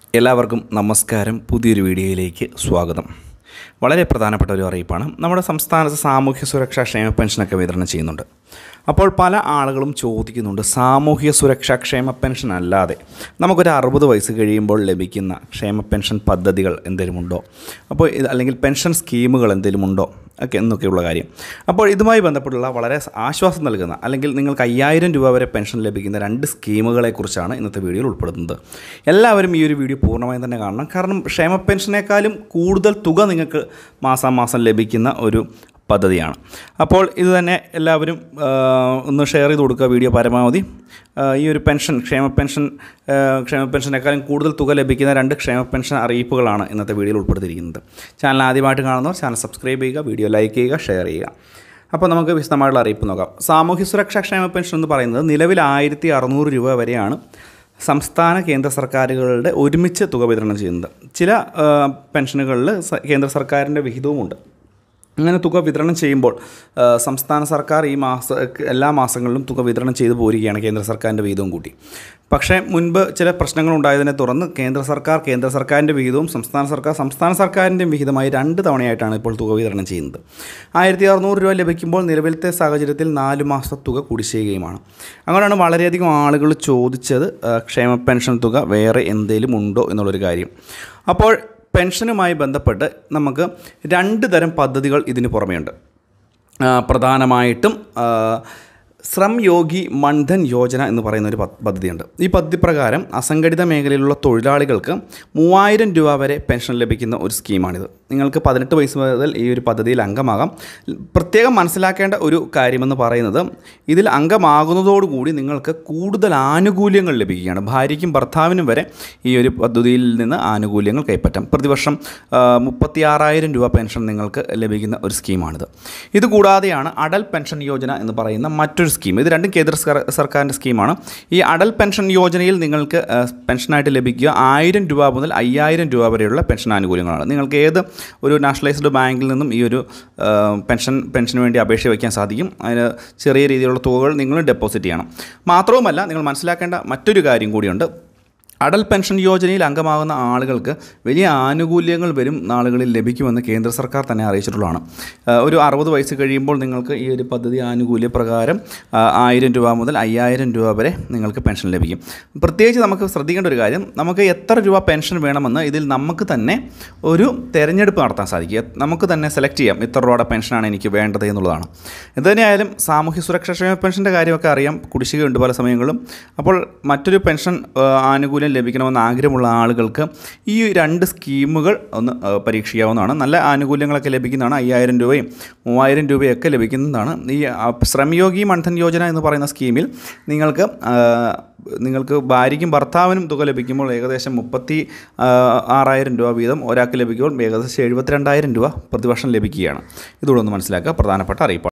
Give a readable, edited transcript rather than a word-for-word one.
എല്ലാവർക്കും നമസ്കാരം. പുതിയൊരു വീഡിയോയിലേക്ക് സ്വാഗതം. വളരെ പ്രധാനപ്പെട്ട ഒരു അറിയിപ്പാണ്. നമ്മുടെ സംസ്ഥാനത്ത് സാമൂഹ്യ സുരക്ഷാ ക്ഷേമ പെൻഷനൊക്കെ വിതരണം ചെയ്യുന്നുണ്ട്. അപ്പോൾ പല ആളുകളും ചോദിക്കുന്നുണ്ട്, സാമൂഹ്യ സുരക്ഷാ ക്ഷേമ പെൻഷൻ അല്ലാതെ നമുക്കൊരു 60 വയസ്സ് കഴിയുമ്പോൾ ലഭിക്കുന്ന ക്ഷേമ പെൻഷൻ പദ്ധതികൾ എന്തെങ്കിലും ഉണ്ടോ, അപ്പോൾ അല്ലെങ്കിൽ പെൻഷൻ സ്കീമുകൾ എന്തെങ്കിലും ഉണ്ടോ ഒക്കെ എന്നൊക്കെയുള്ള കാര്യം. അപ്പോൾ ഇതുമായി ബന്ധപ്പെട്ടുള്ള വളരെ ആശ്വാസം നൽകുന്ന അല്ലെങ്കിൽ നിങ്ങൾക്ക് 5000 രൂപ വരെ പെൻഷൻ ലഭിക്കുന്ന 2 സ്കീമുകളെക്കുറിച്ചാണ് ഇന്നത്തെ വീഡിയോയിൽ ഉൾപ്പെടുത്തുന്നത്. എല്ലാവരും ഈ ഒരു വീഡിയോ പൂർണ്ണമായും തന്നെ കാണണം. കാരണം ക്ഷേമ പെൻഷനേക്കാളും കൂടുതൽ തുക നിങ്ങൾക്ക് മാസാമാസം ലഭിക്കുന്ന ഒരു പദ്ധതിയാണ്. അപ്പോൾ ഇത് തന്നെ എല്ലാവരും ഒന്ന് ഷെയർ ചെയ്ത് കൊടുക്കുക വീഡിയോ പരമാവധി. ഈ ഒരു ക്ഷേമ പെൻഷനേക്കാളും കൂടുതൽ തുക ലഭിക്കുന്ന 2 ക്ഷേമ പെൻഷൻ അറിയിപ്പുകളാണ് ഇന്നത്തെ വീഡിയോയിൽ ഉൾപ്പെടുത്തിയിരിക്കുന്നത്. ചാനൽ ആദ്യമായിട്ട് കാണുന്നവർ ചാനൽ സബ്സ്ക്രൈബ് ചെയ്യുക, വീഡിയോ ലൈക്ക് ചെയ്യുക, ഷെയർ ചെയ്യുക. അപ്പോൾ നമുക്ക് വിശദമായിട്ടുള്ള അറിയിപ്പ് നോക്കാം. സാമൂഹ്യ സുരക്ഷാ ക്ഷേമ പെൻഷൻ എന്ന് പറയുന്നത് നിലവിൽ 1600 രൂപ വരെയാണ് സംസ്ഥാന കേന്ദ്ര സർക്കാരുകളുടെ ഒരുമിച്ച് തുക വിതരണം ചെയ്യുന്നത്. ചില പെൻഷനുകളിൽ കേന്ദ്ര സർക്കാരിൻ്റെ വിഹിതവുമുണ്ട്. അങ്ങനെ തുക വിതരണം ചെയ്യുമ്പോൾ സംസ്ഥാന സർക്കാർ എല്ലാ മാസങ്ങളിലും തുക വിതരണം ചെയ്തു പോരുകയാണ്, കേന്ദ്ര സർക്കാരിൻ്റെ വിഹിതവും കൂട്ടി. പക്ഷേ മുൻപ് ചില പ്രശ്നങ്ങളുണ്ടായതിനെ തുടർന്ന് കേന്ദ്ര സർക്കാരിൻ്റെ വിഹിതവും സംസ്ഥാന സർക്കാരിൻ്റെയും വിഹിതമായി 2 തവണയായിട്ടാണ് ഇപ്പോൾ തുക വിതരണം ചെയ്യുന്നത്. 1600 രൂപ ലഭിക്കുമ്പോൾ നിലവിലത്തെ സാഹചര്യത്തിൽ 4 മാസത്തെ തുക കുടിശ്ശികയുമാണ്. അങ്ങനെയാണ് വളരെയധികം ആളുകൾ ചോദിച്ചത്, ക്ഷേമ പെൻഷൻ തുക വേറെ എന്തെങ്കിലും ഉണ്ടോ എന്നുള്ളൊരു കാര്യം. അപ്പോൾ പെൻഷനുമായി ബന്ധപ്പെട്ട് നമുക്ക് 2 തരം പദ്ധതികൾ ഇതിന് പുറമെയുണ്ട്. പ്രധാനമായിട്ടും ശ്രം യോഗി മൻധൻ യോജന എന്ന് പറയുന്ന ഒരു പദ്ധതിയുണ്ട്. ഈ പദ്ധതി പ്രകാരം അസംഘടിത മേഖലയിലുള്ള തൊഴിലാളികൾക്ക് 3000 രൂപ വരെ പെൻഷൻ ലഭിക്കുന്ന ഒരു സ്കീമാണിത്. നിങ്ങൾക്ക് 18 വയസ്സ് മുതൽ ഈ ഒരു പദ്ധതിയിൽ അംഗമാകാം. പ്രത്യേകം മനസ്സിലാക്കേണ്ട ഒരു കാര്യമെന്ന് പറയുന്നത്, ഇതിൽ അംഗമാകുന്നതോടുകൂടി നിങ്ങൾക്ക് കൂടുതൽ ആനുകൂല്യങ്ങൾ ലഭിക്കുകയാണ്. ഭാര്യയ്ക്കും ഭർത്താവിനും വരെ ഈ ഒരു പദ്ധതിയിൽ നിന്ന് ആനുകൂല്യങ്ങൾ കൈപ്പറ്റാം. പ്രതിവർഷം 36,000 രൂപ പെൻഷൻ നിങ്ങൾക്ക് ലഭിക്കുന്ന ഒരു സ്കീമാണിത്. ഇതുകൂടാതെയാണ് അടൽ പെൻഷൻ യോജന എന്ന് പറയുന്ന മറ്റൊരു സ്കീം. ഇത് 2 കേന്ദ്ര സർക്കാരിൻ്റെ സ്കീമാണ്. ഈ അടൽ പെൻഷൻ യോജനയിൽ നിങ്ങൾക്ക് പെൻഷനായിട്ട് ലഭിക്കുക 1000 രൂപ മുതൽ 5000 രൂപ വരെയുള്ള പെൻഷൻ ആനുകൂല്യങ്ങളാണ്. നിങ്ങൾക്ക് ഏത് ഒരു നാഷണലൈസ്ഡ് ബാങ്കിൽ നിന്നും ഈ ഒരു പെൻഷന് വേണ്ടി അപേക്ഷ വയ്ക്കാൻ സാധിക്കും. അതിന് ചെറിയ രീതിയിലുള്ള തുകകൾ നിങ്ങൾ ഡെപ്പോസിറ്റ് ചെയ്യണം. മാത്രവുമല്ല, നിങ്ങൾ മനസ്സിലാക്കേണ്ട മറ്റൊരു കാര്യം കൂടിയുണ്ട്. അടൽ പെൻഷൻ യോജനയിൽ അംഗമാകുന്ന ആളുകൾക്ക് വലിയ ആനുകൂല്യങ്ങൾ വരും നാളുകളിൽ ലഭിക്കുമെന്ന് കേന്ദ്ര സർക്കാർ തന്നെ അറിയിച്ചിട്ടുള്ളതാണ്. ഒരു 60 വയസ്സ് കഴിയുമ്പോൾ നിങ്ങൾക്ക് ഈ ഒരു പദ്ധതി ആനുകൂല്യ പ്രകാരം 1000 രൂപ മുതൽ 5000 രൂപ വരെ നിങ്ങൾക്ക് പെൻഷൻ ലഭിക്കും. പ്രത്യേകിച്ച് നമുക്ക് ശ്രദ്ധിക്കേണ്ട ഒരു കാര്യം, നമുക്ക് എത്ര രൂപ പെൻഷൻ വേണമെന്ന് ഇതിൽ നമുക്ക് തന്നെ ഒരു തിരഞ്ഞെടുപ്പ് നടത്താൻ സാധിക്കും. നമുക്ക് തന്നെ സെലക്ട് ചെയ്യാം എത്ര രൂപയുടെ പെൻഷനാണ് എനിക്ക് വേണ്ടത് എന്നുള്ളതാണ്. എന്തുതന്നെയായാലും സാമൂഹ്യ സുരക്ഷാ ക്ഷേമ പെൻഷൻ്റെ കാര്യമൊക്കെ അറിയാം, കുടിശ്ശികയുണ്ട് പല സമയങ്ങളും. അപ്പോൾ മറ്റൊരു പെൻഷൻ ആനുകൂല്യം ലഭിക്കണമെന്ന് ആഗ്രഹമുള്ള ആളുകൾക്ക് ഈ 2 സ്കീമുകൾ ഒന്ന് പരീക്ഷിക്കാവുന്നതാണ്. നല്ല ആനുകൂല്യങ്ങളൊക്കെ ലഭിക്കുന്നതാണ്. 5000 രൂപയും 3000 രൂപയൊക്കെ ലഭിക്കുന്നതാണ്. ഈ ശ്രം യോഗി മൻധൻ യോജന എന്ന് പറയുന്ന സ്കീമിൽ നിങ്ങൾക്ക് ഭാര്യയ്ക്കും ഭർത്താവിനും തുക ലഭിക്കുമ്പോൾ ഏകദേശം 36,000 രൂപ വീതം ഒരാൾക്ക് ലഭിക്കുമ്പോൾ ഏകദേശം 72,000 രൂപ പ്രതിവർഷം ലഭിക്കുകയാണ്. ഇതുകൂടെ ഒന്ന് മനസ്സിലാക്കുക. പ്രധാനപ്പെട്ട അറിയിപ്പാണ്.